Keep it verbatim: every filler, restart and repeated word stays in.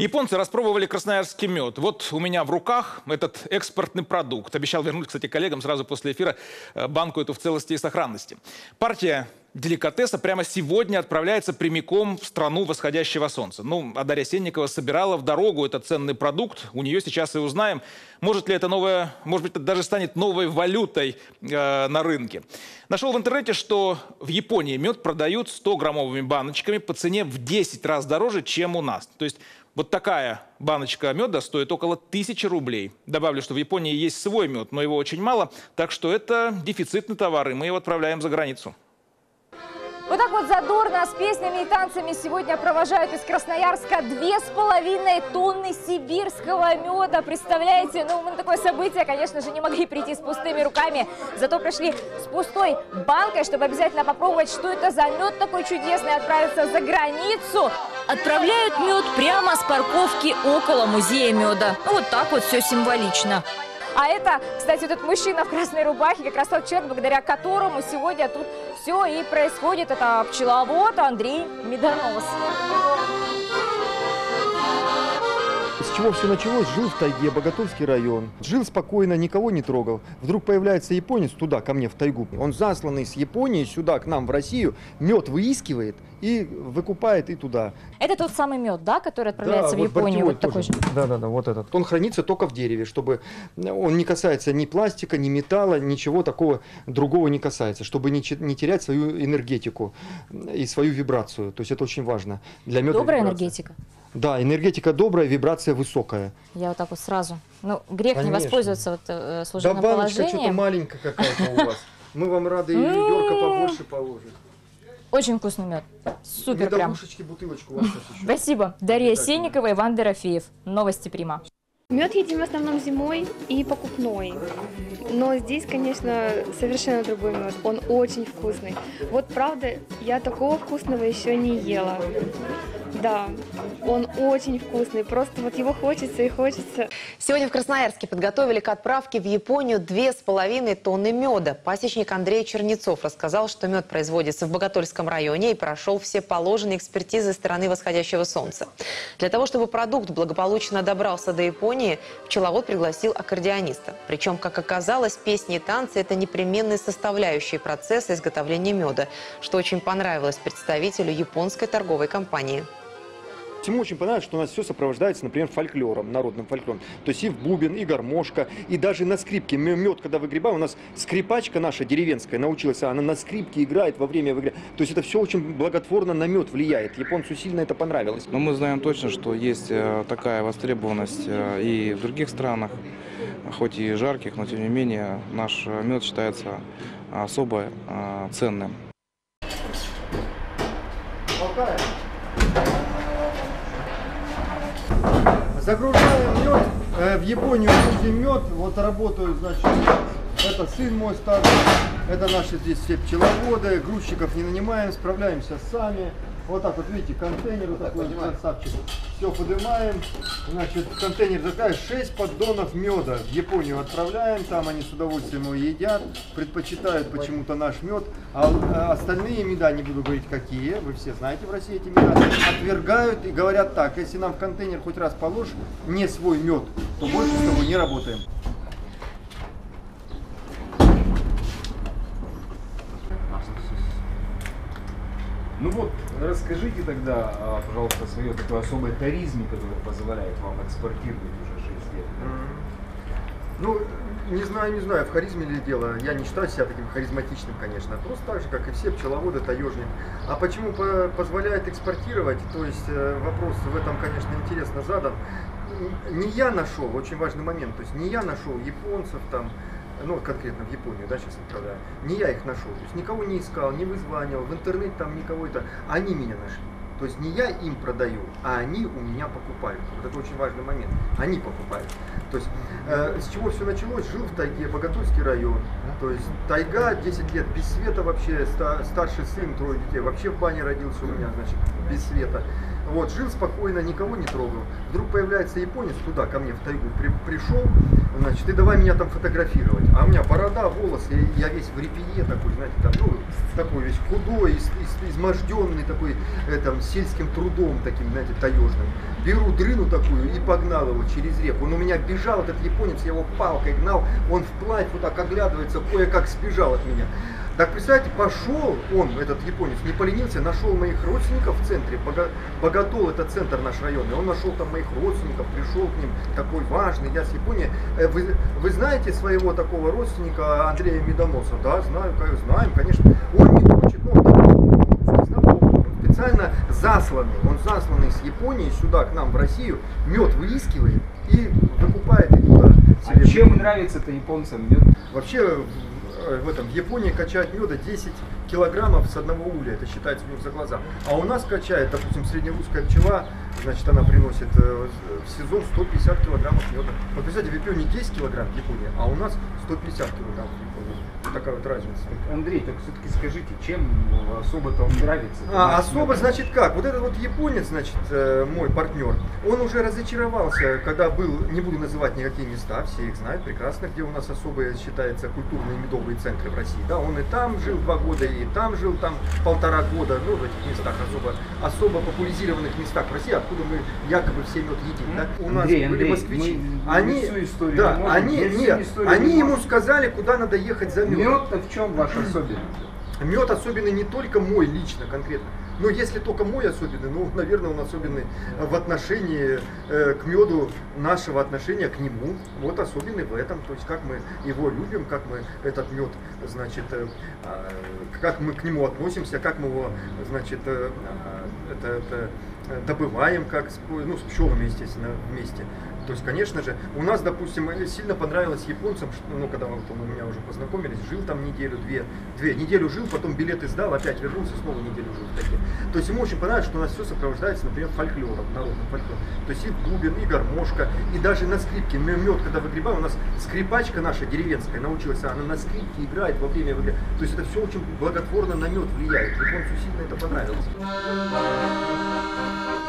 Японцы распробовали красноярский мед. Вот у меня в руках этот экспортный продукт. Обещал вернуть, кстати, коллегам сразу после эфира банку эту в целости и сохранности. Партия деликатеса прямо сегодня отправляется прямиком в страну восходящего солнца. Ну, а Дарья Сенникова собирала в дорогу этот ценный продукт. У нее сейчас и узнаем, может ли это новое, может быть, это даже станет новой валютой э, на рынке. Нашел в интернете, что в Японии мед продают сто-граммовыми баночками по цене в десять раз дороже, чем у нас. То есть вот такая баночка меда стоит около тысячи рублей. Добавлю, что в Японии есть свой мед, но его очень мало, так что это дефицитный товар, и мы его отправляем за границу. Вот так вот задорно, с песнями и танцами сегодня провожают из Красноярска две с половиной тонны сибирского меда. Представляете, ну мы на такое событие, конечно же, не могли прийти с пустыми руками. Зато пришли с пустой банкой, чтобы обязательно попробовать, что это за мед такой чудесный, отправиться за границу. Отправляют мед прямо с парковки около музея меда. Ну, вот так вот все символично. А это, кстати, вот этот мужчина в красной рубахе, как раз тот человек, благодаря которому сегодня тут все и происходит. Это пчеловод Андрей Медонос. С чего все началось? Жил в тайге, Боготольский район. Жил спокойно, никого не трогал. Вдруг появляется японец туда, ко мне в тайгу. Он засланный с Японии сюда, к нам в Россию, мед выискивает и выкупает и туда. Это тот самый мед, да, который отправляется да, в Японию? Вот такой же. Да, да, да, вот этот. Он хранится только в дереве, чтобы он не касается ни пластика, ни металла, ничего такого другого не касается, чтобы не, не терять свою энергетику и свою вибрацию. То есть это очень важно. Для меда добрая вибрация. Энергетика. Да, энергетика добрая, вибрация высокая. Я вот так вот сразу. Ну, грех Конечно. Не воспользоваться вот, э, служебным да, баночка положением. что-то маленькая какая-то у вас. Мы вам рады ведерко побольше положить. Очень вкусный мед. Супер прям. Бутылочку у вас еще. Спасибо. Дарья Сенникова, Иван Дорофеев. Новости Прима. Мед едим в основном зимой и покупной. Но здесь, конечно, совершенно другой мед. Он очень вкусный. Вот правда, я такого вкусного еще не ела. Да, он очень вкусный. Просто вот его хочется и хочется. Сегодня в Красноярске подготовили к отправке в Японию две с половиной тонны меда. Пасечник Андрей Чернецов рассказал, что мед производится в Боготольском районе и прошел все положенные экспертизы страны восходящего солнца. Для того, чтобы продукт благополучно добрался до Японии, пчеловод пригласил аккордеониста. Причем, как оказалось, песни и танцы – это непременные составляющие процесса изготовления меда, что очень понравилось представителю японской торговой компании. Ему очень понравилось, что у нас все сопровождается, например, фольклором, народным фольклором. То есть и в бубен, и гармошка, и даже на скрипке. Мед, когда выгребаем, у нас скрипачка наша деревенская научилась, она на скрипке играет во время выгребания. То есть это все очень благотворно на мед влияет. Японцу сильно это понравилось. Но мы знаем точно, что есть такая востребованность и в других странах, хоть и жарких, но тем не менее наш мед считается особо ценным. Загружаем мед, э, в Японию будем мед, вот работают, значит, это сын мой старший, это наши здесь все пчеловоды, грузчиков не нанимаем, справляемся сами. Вот так вот, видите, контейнер, вот такой красавчик. Все поднимаем, значит, контейнер такая, шесть поддонов меда в Японию отправляем, там они с удовольствием его едят, предпочитают почему-то наш мед, а остальные меда, не буду говорить какие, вы все знаете в России эти меда, отвергают и говорят так: если нам в контейнер хоть раз положишь не свой мед, то больше с тобой не работаем. Ну вот, расскажите тогда, пожалуйста, о своей такой особой харизме, которая позволяет вам экспортировать уже шесть лет. Ну, не знаю, не знаю, в харизме ли дело. Я не считаю себя таким харизматичным, конечно. Просто так же, как и все пчеловоды, таежник. А почему по позволяет экспортировать? То есть вопрос в этом, конечно, интересно задан. Не я нашел, очень важный момент, то есть не я нашел японцев там, ну, конкретно в Японию, да, сейчас отправляю, не я их нашел, то есть никого не искал, не вызванивал, в интернет там никого это, они меня нашли. То есть не я им продаю, а они у меня покупают. Вот это очень важный момент. Они покупают. То есть э, с чего все началось? Жил в тайге, Боготольский район. То есть тайга, десять лет без света вообще, ста, старший сын, трое детей, вообще в бане родился у меня, значит, без света. Вот, жил спокойно, никого не трогал. Вдруг появляется японец, туда ко мне в тайгу при, пришел, значит, и давай меня там фотографировать. А у меня борода, волосы, я весь в репье такой, знаете, там, ну, такой весь худой, из, из, изможденный такой, э, там, сельским трудом таким, знаете, таежным. Беру дрыну такую и погнал его через реку. Он у меня бежал, этот японец, я его палкой гнал, он вплавь вот так оглядывается, кое-как сбежал от меня. Так, представьте, пошел он, этот японец, не поленился, нашел моих родственников в центре, Боготол, это центр наш районный, он нашел там моих родственников, пришел к ним, такой важный, я с Японии. Вы, вы знаете своего такого родственника Андрея Медоноса? Да, знаю, знаем, конечно. Он не хочет, но он специально засланный, он засланный с Японии сюда, к нам в Россию, мед выискивает и выкупает и туда. А чем нравится-то японцам мед? Вообще, в этом в Японии качают меда десять килограммов с одного улья, это считается у них за глаза. А у нас качает, допустим, среднерусская пчела, значит, она приносит э, в сезон сто пятьдесят килограммов меда. Вот, представьте, в Японии десять килограмм в Японии, а у нас сто пятьдесят килограммов в Японии. Такая вот разница. Андрей, так все-таки скажите, чем особо-то он нравится? А, особо, значит, как? Вот этот вот японец, значит, э, мой партнер, он уже разочаровался, когда был, не буду называть никакие места, все их знают прекрасно, где у нас особые, считается, культурные медовые центры в России. Да, он и там жил два года, и там жил там полтора года, ну, в этих местах особо, особо популяризированных местах в России, откуда мы якобы все мед едим. Да? У нас Андрей, были Андрей, москвичи. Мы, они, мы всю историю да, можем, они, нет, они ему сказали, куда надо ехать за медом. Мед-то в чем ваш особенный? Мед особенный не только мой лично конкретно, но если только мой особенный, ну, наверное, он особенный в отношении э, к меду, нашего отношения к нему. Вот особенный в этом, то есть как мы его любим, как мы этот мед, значит, э, э, как мы к нему относимся, как мы его, значит, э, э, это, это добываем, как с, ну, с пчелами, естественно, вместе. То есть, конечно же, у нас, допустим, сильно понравилось японцам, что, ну, когда вот он, у меня уже познакомились, жил там неделю, две, две, неделю жил, потом билеты сдал, опять вернулся, снова неделю жил. Такие. То есть ему очень понравилось, что у нас все сопровождается, например, фольклором, народным фольклором. То есть и бубен, и гармошка, и даже на скрипке. Мед, когда выгребаем, у нас скрипачка наша деревенская научилась, она на скрипке играет во время выгреба. То есть это все очень благотворно на мед влияет. Японцу сильно это понравилось.